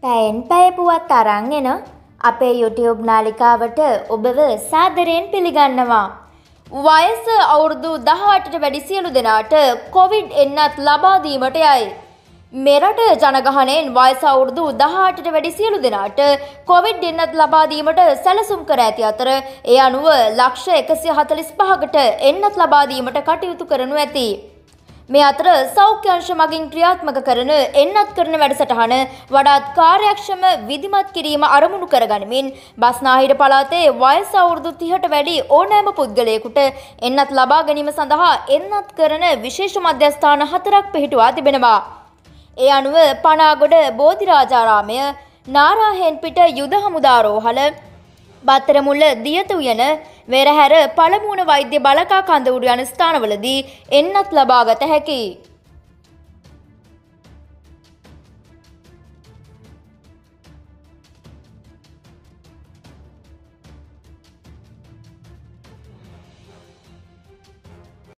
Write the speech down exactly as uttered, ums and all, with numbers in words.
පැයෙන් පැය පුවත් අරන් එන අපේ YouTube නාලිකාවට ඔබව සාදරයෙන් පිළිගන්නවා. වයස අවුරුදු දහඅටට වැඩි සියලු දෙනාට කොවිඩ් එන්නත් ලබා දීමට යයි. මෙරට ජනගහනයෙන් වයස අවුරුදු දහඅටට වැඩි සියලු දෙනාට කොවිඩ් එන්නත් ලබා දීමට සැලසුම් කර ඇති අතර ඒ අනුව ලක්ෂ එකසිය හතළිස් පහකට එන්නත් ලබා දීමට කටයුතු කරනු ඇති. මේ අතර සෞඛ්‍ය අංශ මගින් ක්‍රියාත්මක කරන එන්නත් කරන වැඩසටහන වඩාත් කාර්යක්ෂම විධිමත් කිරීම අරමුණු කරගනිමින් බස්නාහිර පළාතේ වයස අවුරුදු තිහට වැඩි ඕනෑම පුද්ගලයෙකුට එන්නත් ලබා ගැනීම සඳහා එන්නත් කරන විශේෂ මධ්‍යස්ථාන හතරක් පිහිටුවා තිබෙනවා. ඒ අනුව පනාගොඩ බෝධිරාජාරාමය, නාරාහෙන්පිට යුද හමුදා රෝහල, බත්තරමුල්ල දියත උයන, වෙරහැර පළමුවන වෛද්‍ය බලකා කඳවුරු යන ස්ථානවලදී එන්නත් ලබාගත හැකියි.